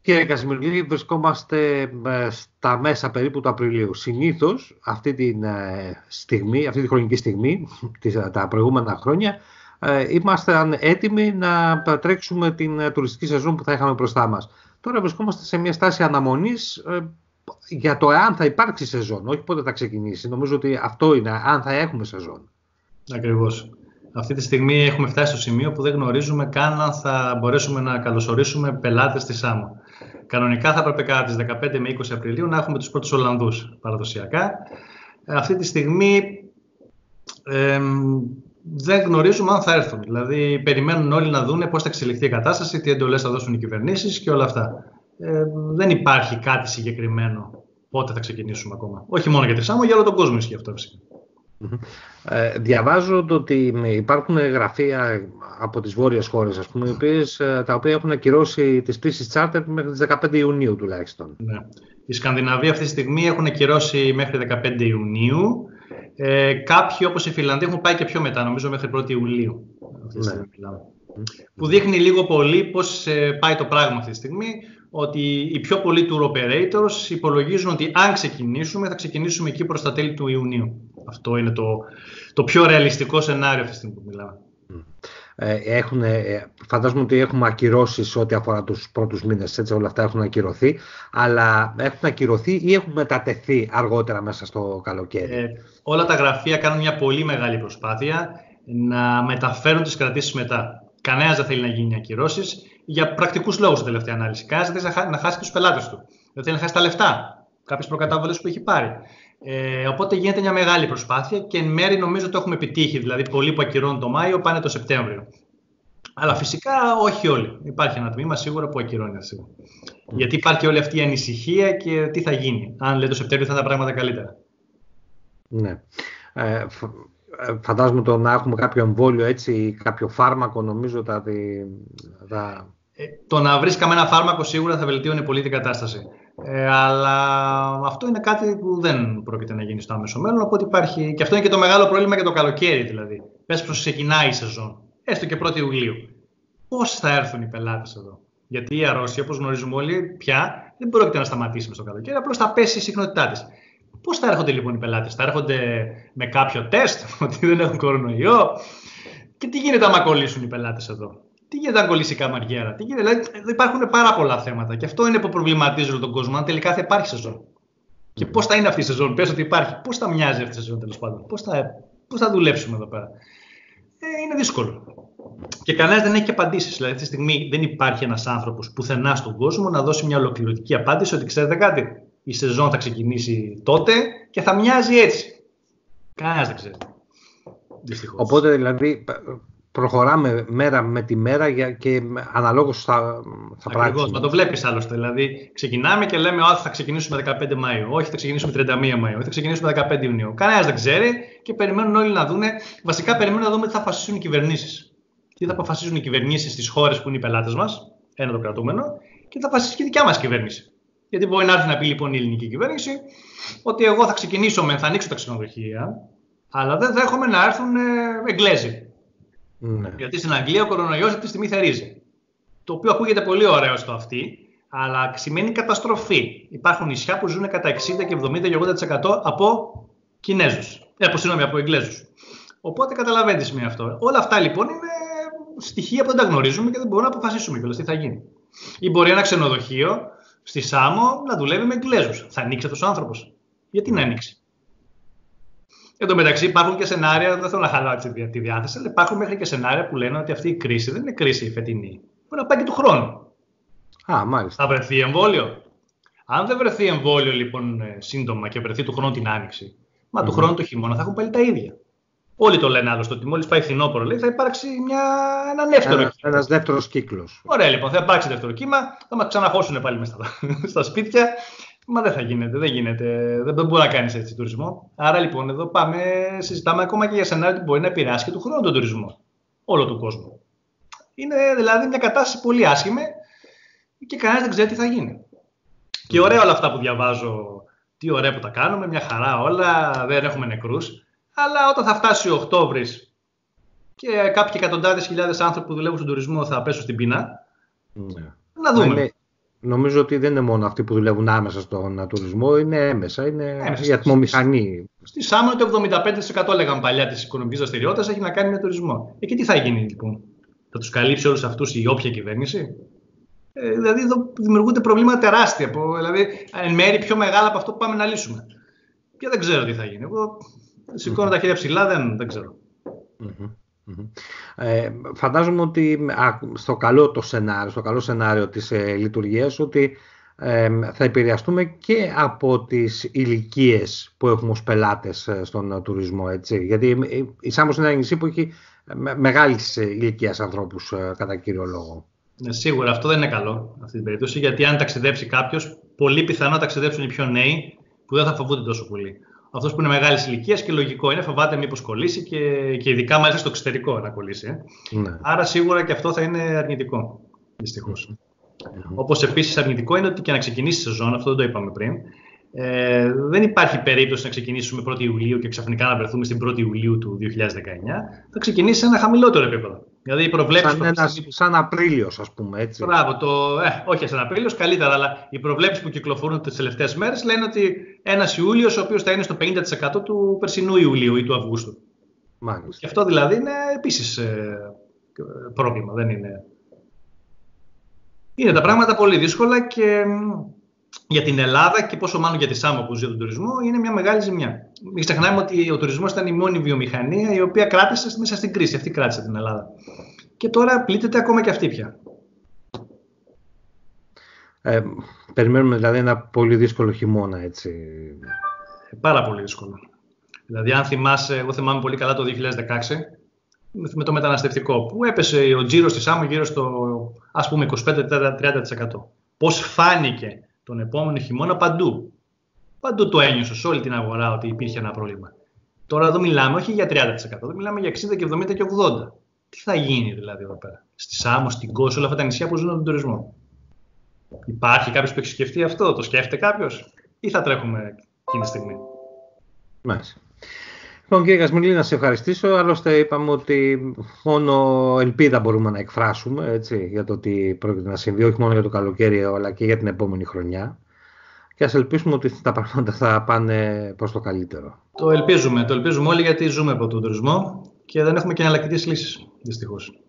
Κύριε Κασιμιρλή, βρισκόμαστε στα μέσα περίπου του Απριλίου. Συνήθως αυτή τη χρονική στιγμή, τα προηγούμενα χρόνια, ήμασταν έτοιμοι να τρέξουμε την τουριστική σεζόν που θα είχαμε μπροστά μας. Τώρα βρισκόμαστε σε μια στάση αναμονής για το εάν θα υπάρξει σεζόν, όχι πότε θα ξεκινήσει. Νομίζω ότι αυτό είναι, αν θα έχουμε σεζόν. Ακριβώς. Αυτή τη στιγμή έχουμε φτάσει στο σημείο που δεν γνωρίζουμε καν αν θα μπορέσουμε να καλωσορίσουμε πελάτες στη Σάμο. Κανονικά θα έπρεπε κατά τις 15 με 20 Απριλίου να έχουμε τους πρώτους Ολλανδούς παραδοσιακά. Αυτή τη στιγμή δεν γνωρίζουμε αν θα έρθουν. Δηλαδή, περιμένουν όλοι να δούνε πώς θα εξελιχθεί η κατάσταση, τι εντολές θα δώσουν οι κυβερνήσεις και όλα αυτά. Δεν υπάρχει κάτι συγκεκριμένο πότε θα ξεκινήσουμε ακόμα. Όχι μόνο για τη Σάμο, για όλο τον κόσμο ισχύει αυτό φυσικά. Διαβάζω ότι υπάρχουν γραφεία από τις βόρειες χώρες, ας πούμε, τα οποία έχουν ακυρώσει τις πτήσεις charter μέχρι τις 15 Ιουνίου τουλάχιστον. Ναι. Οι Σκανδιναβοί αυτή τη στιγμή έχουν ακυρώσει μέχρι 15 Ιουνίου. Κάποιοι όπως η Φιλανδία έχουν πάει και πιο μετά, νομίζω μέχρι 1η Ιουλίου. Αυτή τη στιγμή, που δείχνει λίγο πολύ πώς πάει το πράγμα αυτή τη στιγμή, ότι οι πιο πολλοί tour operators υπολογίζουν ότι αν ξεκινήσουμε, θα ξεκινήσουμε εκεί προς τα τέλη του Ιουνίου. Αυτό είναι το πιο ρεαλιστικό σενάριο αυτή τη στιγμή που μιλάμε. Φαντάζομαι ότι έχουμε ακυρώσεις ό,τι αφορά τους πρώτους μήνες, έτσι, όλα αυτά έχουν ακυρωθεί, αλλά έχουν ακυρωθεί ή έχουν μετατεθεί αργότερα μέσα στο καλοκαίρι? Όλα τα γραφεία κάνουν μια πολύ μεγάλη προσπάθεια να μεταφέρουν τις κρατήσεις μετά. Κανένας δεν θέλει να γίνει ακυρώσεις για πρακτικούς λόγους, στην τελευταία ανάλυση. Κανένας δεν θέλει να χάσει τους πελάτες του. Δεν θέλει να χάσει τα λεφτά, κάποιες προκαταβολές που έχει πάρει. Οπότε γίνεται μια μεγάλη προσπάθεια και εν μέρει νομίζω ότι το έχουμε επιτύχει. Δηλαδή, πολλοί που ακυρώνουν το Μάιο πάνε το Σεπτέμβριο. Αλλά φυσικά όχι όλοι. Υπάρχει ένα τμήμα σίγουρα που ακυρώνει. Γιατί υπάρχει όλη αυτή η ανησυχία και τι θα γίνει. Αν λέει το Σεπτέμβριο θα είναι τα πράγματα καλύτερα. Ναι. Φαντάζομαι το να έχουμε κάποιο εμβόλιο, έτσι, κάποιο φάρμακο, νομίζω το να βρεις κανένα φάρμακο σίγουρα θα βελτίωνε πολύ την κατάσταση. Αλλά αυτό είναι κάτι που δεν πρόκειται να γίνει στο άμεσο μέλλον. Οπότε υπάρχει. Και αυτό είναι και το μεγάλο πρόβλημα για το καλοκαίρι, δηλαδή. Πες πως ξεκινάει η σεζόν, έστω και 1η Ιουλίου. Πώς θα έρθουν οι πελάτες εδώ? Γιατί η αρρώστια, όπως γνωρίζουμε όλοι, πια δεν πρόκειται να σταματήσει στο καλοκαίρι, απλώς θα πέσει η συχνότητά της. Πώς θα έρχονται λοιπόν οι πελάτες? Θα έρχονται με κάποιο τεστ ότι δεν έχουν κορονοϊό? Και τι γίνεται άμα κολλήσουν οι πελάτες εδώ? Τι γίνεται αν κολλήσει η καμαριέρα? Τι γίνεται? Δηλαδή, υπάρχουν πάρα πολλά θέματα και αυτό είναι που προβληματίζει όλο τον κόσμο. Αν τελικά θα υπάρχει σεζόν. Και πώς θα είναι αυτή η σεζόν? Πες ότι υπάρχει. Πώς θα μοιάζει αυτή η σεζόν, τέλος πάντων? Πώς θα δουλέψουμε εδώ πέρα? Είναι δύσκολο. Και κανένας δεν έχει απαντήσεις. Δηλαδή, αυτή τη στιγμή δεν υπάρχει ένας άνθρωπος πουθενά στον κόσμο να δώσει μια ολοκληρωτική απάντηση ότι ξέρετε κάτι, η σεζόν θα ξεκινήσει τότε και θα μοιάζει έτσι. Κανένας δεν ξέρει. Δυστυχώς. Οπότε δηλαδή προχωράμε μέρα με τη μέρα και αναλόγως θα πράξουμε. Μα το βλέπεις άλλωστε. Δηλαδή, ξεκινάμε και λέμε ότι θα ξεκινήσουμε 15 Μαΐου, όχι θα ξεκινήσουμε 31 Μαΐου, όχι θα ξεκινήσουμε 15 Ιουνίου. Κανένας δεν ξέρει και περιμένουν όλοι να δούνε. Βασικά, περιμένουν να δούμε τι θα αποφασίσουν οι κυβερνήσεις. Τι θα αποφασίσουν οι κυβερνήσεις στις χώρες που είναι οι πελάτες μας, ένα το κρατούμενο, και θα αποφασίσει και η δικιά μας κυβέρνηση. Γιατί μπορεί να έρθει να πει λοιπόν η ελληνική κυβέρνηση ότι εγώ θα ξεκινήσω θα ανοίξω τα ξενοδοχεία, αλλά δεν δέχομαι να έρθουν Εγγλέζοι. Ναι. Γιατί στην Αγγλία ο κορονοϊός αυτή τη στιγμή θερίζει. Το οποίο ακούγεται πολύ ωραίο στο αυτή, αλλά σημαίνει καταστροφή. Υπάρχουν νησιά που ζουν κατά 60 και 70 και 80% από Κινέζους. Από Εγγλέζους. Οπότε καταλαβαίνετε τι σημαίνει αυτό. Όλα αυτά λοιπόν είναι στοιχεία που δεν τα γνωρίζουμε και δεν μπορούμε να αποφασίσουμε κιόλας τι θα γίνει. Ή μπορεί ένα ξενοδοχείο στη Σάμο να δουλεύει με Εγγλέζους. Θα ανοίξει αυτός ο άνθρωπος? Γιατί να ανοίξει? Εν τω μεταξύ υπάρχουν και σενάρια, δεν θέλω να χαλάω τη διάθεση, αλλά υπάρχουν μέχρι και σενάρια που λένε ότι αυτή η κρίση δεν είναι κρίση η φετινή. Μπορεί να πάει και του χρόνου. Μάλιστα. Θα βρεθεί εμβόλιο. Αν δεν βρεθεί εμβόλιο λοιπόν σύντομα και βρεθεί του χρόνου την άνοιξη, του χρόνου το χειμώνα θα έχουν πάλι τα ίδια. Όλοι το λένε άλλωστε ότι μόλις πάει φθινόπωρο, λέει, θα υπάρξει ένας δεύτερος κύκλος. Ωραία, λοιπόν, θα υπάρξει δεύτερο κύμα, θα μας ξαναχώσουν πάλι μέσα στα σπίτια. Μα δεν θα γίνεται, δεν γίνεται. Δεν μπορεί να κάνεις έτσι τουρισμό. Άρα λοιπόν εδώ συζητάμε ακόμα και για σενάριο που μπορεί να επηρεάσει και του χρόνου τον τουρισμό. Όλο του κόσμου. Είναι δηλαδή μια κατάσταση πολύ άσχημη και κανένας δεν ξέρει τι θα γίνει. Και ωραία όλα αυτά που διαβάζω, τι ωραία που τα κάνουμε, μια χαρά όλα, δεν έχουμε νεκρούς. Αλλά όταν θα φτάσει ο Οκτώβρης και κάποιοι εκατοντάδες χιλιάδες άνθρωποι που δουλεύουν στον τουρισμό θα πέσουν στην πείνα, να δούμε. Νομίζω ότι δεν είναι μόνο αυτοί που δουλεύουν άμεσα στον τουρισμό, είναι έμεσα, είναι η ατμομηχανή. Στη Σάμο το 75% λέγαμε παλιά της οικονομικής δραστηριότητας έχει να κάνει με τουρισμό. Και τι θα γίνει λοιπόν, θα τους καλύψει όλους αυτούς η όποια κυβέρνηση? Δηλαδή εδώ δημιουργούνται προβλήματα τεράστια, δηλαδή εν μέρει πιο μεγάλα από αυτό που πάμε να λύσουμε. Και δεν ξέρω τι θα γίνει. Εγώ σηκώνω τα χέρια ψηλά, δεν ξέρω. Φαντάζομαι ότι στο καλό σενάριο της λειτουργίας, ότι θα επηρεαστούμε και από τις ηλικίες που έχουμε ως πελάτες στον τουρισμό, έτσι. Γιατί η Σάμος είναι ένα νησί που έχει μεγάλης ηλικίας ανθρώπους κατά κύριο λόγο. Σίγουρα αυτό δεν είναι καλό αυτή την περίπτωση, γιατί αν ταξιδέψει κάποιος, πολύ πιθανό να ταξιδέψουν οι πιο νέοι που δεν θα φοβούνται τόσο πολύ. Αυτός που είναι μεγάλης ηλικίας και λογικό είναι, φοβάται μήπως κολλήσει και ειδικά μάλιστα στο εξωτερικό να κολλήσει. Ναι. Άρα σίγουρα και αυτό θα είναι αρνητικό, δυστυχώς. Όπως επίσης αρνητικό είναι ότι και να ξεκινήσει η σεζόν, αυτό δεν το είπαμε πριν, δεν υπάρχει περίπτωση να ξεκινήσουμε 1η Ιουλίου και ξαφνικά να βρεθούμε στην 1η Ιουλίου του 2019. Θα ξεκινήσει σε ένα χαμηλότερο επίπεδο. Δηλαδή οι προβλέψεις σαν Απρίλιος, ας πούμε, έτσι. Μπράβο, όχι σαν Απρίλιος, καλύτερα, αλλά οι προβλέψεις που κυκλοφορούν τις τελευταίες μέρες λένε ότι ένας Ιούλιος ο οποίος θα είναι στο 50% του περσινού Ιουλίου ή του Αυγούστου. Μάλιστα. Και αυτό δηλαδή είναι επίσης πρόβλημα, δεν είναι. Είναι τα πράγματα πολύ δύσκολα και για την Ελλάδα και πόσο μάλλον για τη Σάμο που ζει τον τουρισμό είναι μια μεγάλη ζημιά. Μην ξεχνάμε ότι ο τουρισμός ήταν η μόνη βιομηχανία η οποία κράτησε μέσα στην κρίση. Αυτή κράτησε την Ελλάδα. Και τώρα πλήττεται ακόμα και αυτή πια. Περιμένουμε δηλαδή ένα πολύ δύσκολο χειμώνα, έτσι. Πάρα πολύ δύσκολο. Δηλαδή αν θυμάσαι, εγώ θυμάμαι πολύ καλά το 2016 με το μεταναστευτικό που έπεσε ο τζίρος στη Σάμο γύρω στο ας πούμε 25-30%. Πώς φάνηκε τον επόμενο χειμώνα παντού. Παντού το ένιωσε σε όλη την αγορά ότι υπήρχε ένα πρόβλημα. Τώρα εδώ μιλάμε όχι για 30%, εδώ μιλάμε για 60 και 70 και 80. Τι θα γίνει δηλαδή εδώ πέρα, στη Σάμο, στην Κο, όλα αυτά τα νησιά που ζουν τον τουρισμό? Υπάρχει κάποιος που έχει σκεφτεί αυτό, το σκέφτεται κάποιος, ή θα τρέχουμε εκείνη τη στιγμή? Μάλιστα. Λοιπόν, κύριε Κασμιλή, να σε ευχαριστήσω. Άλλωστε, είπαμε ότι μόνο ελπίδα μπορούμε να εκφράσουμε, έτσι, για το τι πρόκειται να συμβεί, όχι μόνο για το καλοκαίρι, αλλά και για την επόμενη χρονιά. Και ας ελπίσουμε ότι τα πράγματα θα πάνε προς το καλύτερο. Το ελπίζουμε όλοι, γιατί ζούμε από τον τουρισμό και δεν έχουμε και εναλλακτικές λύσεις, δυστυχώς.